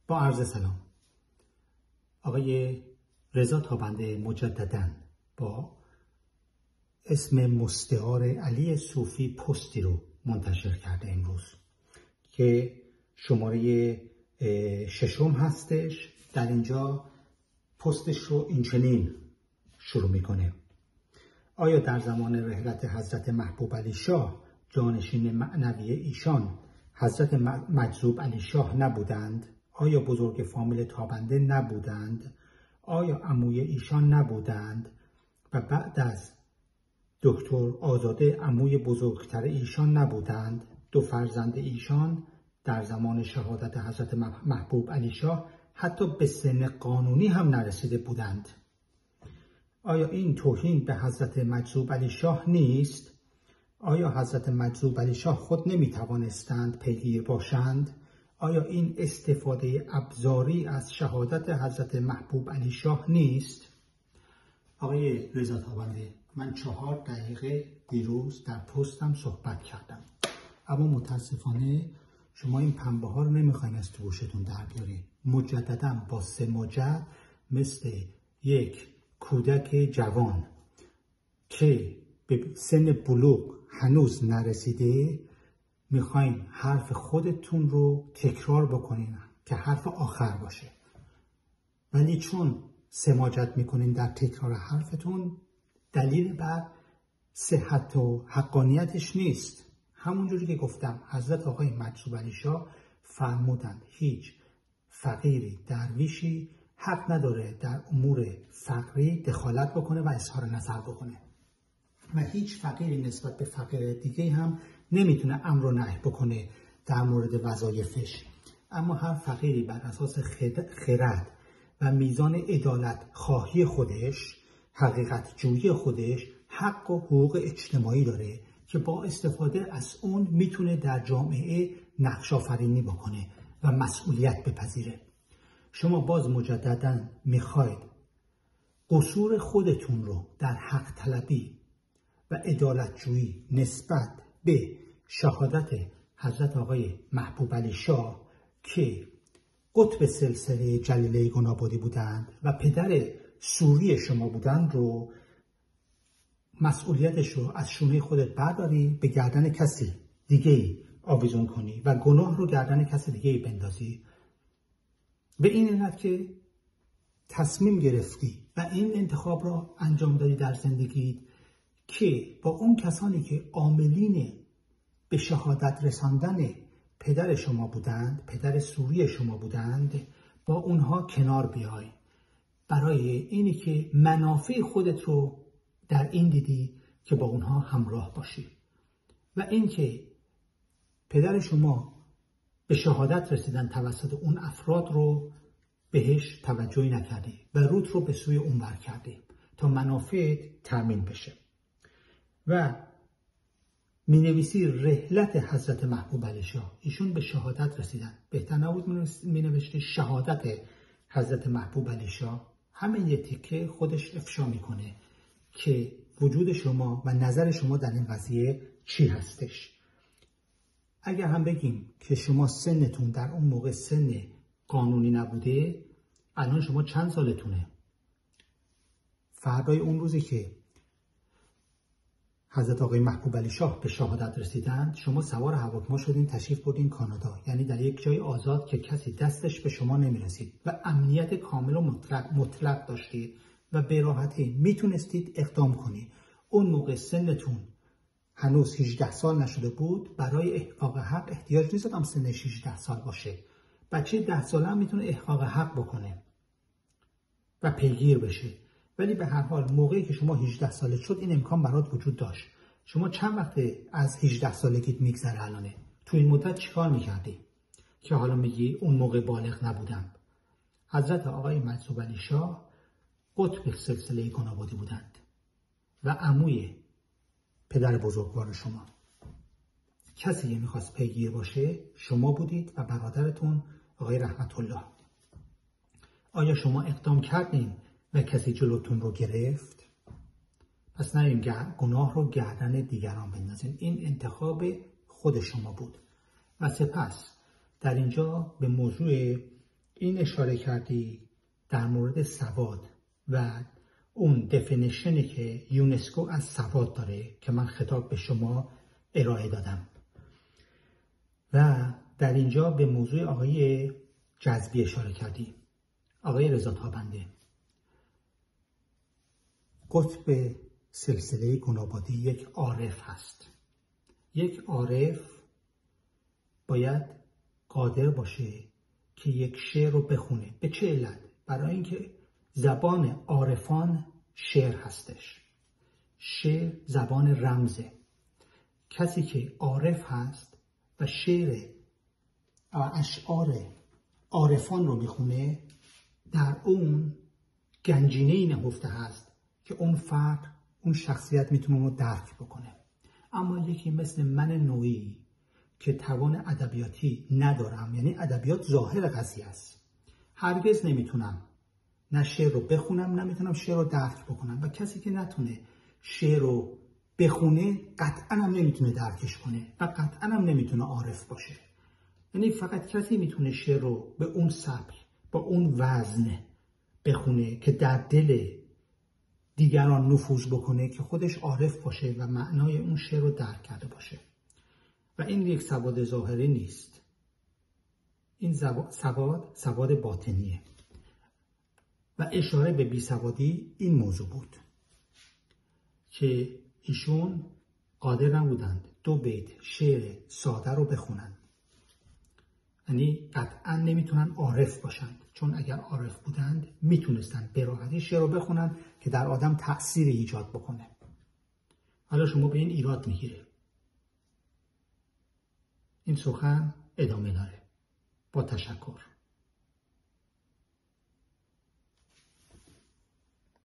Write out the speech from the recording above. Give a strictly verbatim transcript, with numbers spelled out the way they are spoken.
با عرض سلام. آقای رضا تابنده مجدداً با اسم مستعار علی صوفی پستی رو منتشر کرده امروز که شماره ششم هستش. در اینجا پستش رو اینچنین شروع میکنه: آیا در زمان رحلت حضرت محبوب علی شاه جانشین معنوی ایشان حضرت مجذوب علی شاه نبودند؟ آیا بزرگ فامیل تابنده نبودند؟ آیا عموی ایشان نبودند؟ و بعد از دکتر آزاده عموی بزرگتر ایشان نبودند؟ دو فرزند ایشان در زمان شهادت حضرت محبوب علی شاه حتی به سن قانونی هم نرسیده بودند. آیا این توهین به حضرت مجذوب علی شاه نیست؟ آیا حضرت مجذوب علی شاه خود نمی توانستند پیگیر باشند؟ آیا این استفاده ابزاری از شهادت حضرت محبوب علی شاه نیست؟ آقای رضا تابنده، من چهار دقیقه دیروز در پستم صحبت کردم، اما متاسفانه شما این پنبه ها رو نمیخواین از تو گوشتون در بیارین. مجددا با سماجت مثل یک کودک جوان که به سن بلوغ هنوز نرسیده میخواین حرف خودتون رو تکرار بکنین که حرف آخر باشه، ولی چون سماجت میکنین در تکرار حرفتون، دلیل بر صحت و حقانیتش نیست. همونجوری که گفتم حضرت آقای مجذوب علی شاه فرمودند هیچ فقیری درویشی حق نداره در امور فقری دخالت بکنه و اظهار نظر بکنه و هیچ فقیری نسبت به فقیر دیگه هم نمیتونه امر و نهی بکنه در مورد وظایفش. اما هر فقیری بر اساس خرد و میزان عدالت خواهی خودش، حقیقت جویی خودش، حق و حقوق اجتماعی داره که با استفاده از اون میتونه در جامعه نقش آفرینی بکنه و مسئولیت بپذیره. شما باز مجددا میخواید قصور خودتون رو در حق طلبی و عدالت جویی نسبت به شهادت حضرت آقای محبوب علی شاه که قطب سلسله جلیله گنابادی بودند و پدر سوری شما بودند رو مسئولیتش رو از شونه خودت برداری به گردن کسی دیگه ای آویزون کنی و گناه رو گردن کسی دیگه ای بندازی. به این علت که تصمیم گرفتی و این انتخاب را انجام دادی در زندگی که با اون کسانی که عاملین به شهادت رساندن پدر شما بودند، پدر سوری شما بودند، با اونها کنار بیای برای اینی که منافع خودت رو در این دیدی که با اونها همراه باشی و اینکه پدر شما به شهادت رسیدن توسط اون افراد رو بهش توجهی نکردی و روت رو به سوی اون ور کردی تا منافع تامین بشه. و می نویسی رحلت حضرت محبوب علی شاه، ایشون به شهادت رسیدن، بهتر نبود می نوشتی شهادت حضرت محبوب علی شاه؟ همین یه تیکه خودش افشا میکنه که وجود شما و نظر شما در این قضیه چی هستش. اگر هم بگیم که شما سنتون در اون موقع سن قانونی نبوده، الان شما چند سالتونه؟ فردای اون روزی که حضرت آقای محبوب علی شاه به شهادت رسیدند، شما سوار هواپیما شدین تشریف بردین کانادا، یعنی در یک جای آزاد که کسی دستش به شما نمیرسید و امنیت کامل و مطلق, مطلق داشتید و به راحتی میتونستید اقدام کنید. اون موقع سنتون هنوز هجده سال نشده بود. برای احقاق حق احتیاج نیست هم سنش هجده سال باشه. بچه ده ساله هم میتونه احقاق حق بکنه و پیگیر بشه، ولی به هر حال موقعی که شما هجده ساله شد این امکان برات وجود داشت. شما چند وقت از هجده سالگیت میگذره الانه؟ تو این مدت چیکار میکردی که حالا میگی اون موقع بالغ نبودم؟ حضرت آقای مجذوب علی شاه قطب سلسله گنابادی بودند و عموی پدر بزرگوار شما. کسی که میخواست پیگیر باشه شما بودید و برادرتون آقای رحمت الله. آیا شما اقدام کردین و کسی جلوتون رو گرفت؟ پس نرین گناه رو گردن دیگران بندازین. این انتخاب خود شما بود. و سپس در اینجا به موضوع این اشاره کردی در مورد سواد و اون دفینیشنی که یونسکو از سواد داره که من خطاب به شما ارائه دادم و در اینجا به موضوع آقای جذبی اشاره کردی. آقای رضا تابنده قطب سلسله گنابادی یک عارف هست. یک عارف باید قادر باشه که یک شعر رو بخونه. به چه علت؟ برای اینکه زبان عارفان شعر هستش. شعر زبان رمزه. کسی که عارف هست و شعر اشعار عارفان رو میخونه، در اون گنجینه‌ای نهفته هست که اون فرد، اون شخصیت میتونه رو درک بکنه. اما یکی مثل من نوعی که توان ادبیاتی ندارم، یعنی ادبیات ظاهر قضیه است، هرگز نمیتونم نه شعر رو بخونم، نمیتونم شعر رو درک بکنم. و کسی که نتونه شعر رو بخونه قطعا هم نمیتونه درکش کنه و قطعا هم نمیتونه عارف باشه. یعنی فقط کسی میتونه شعر رو به اون سبک، با اون وزن بخونه که در دل دیگران نفوذ بکنه که خودش عارف باشه و معنای اون شعر رو درک کرده باشه. و این یک سواد ظاهری نیست. این سواد سواد باطنیه. و اشاره به بیسوادی این موضوع بود که ایشون قادر نبودند دو بیت شعر ساده رو بخونن. یعنی قطعا نمیتونن عارف باشند، چون اگر عارف بودند میتونستن به راحتی شعر رو بخونن که در آدم تأثیر ایجاد بکنه. حالا شما به این ایراد میگیره. این سخن ادامه داره. با تشکر.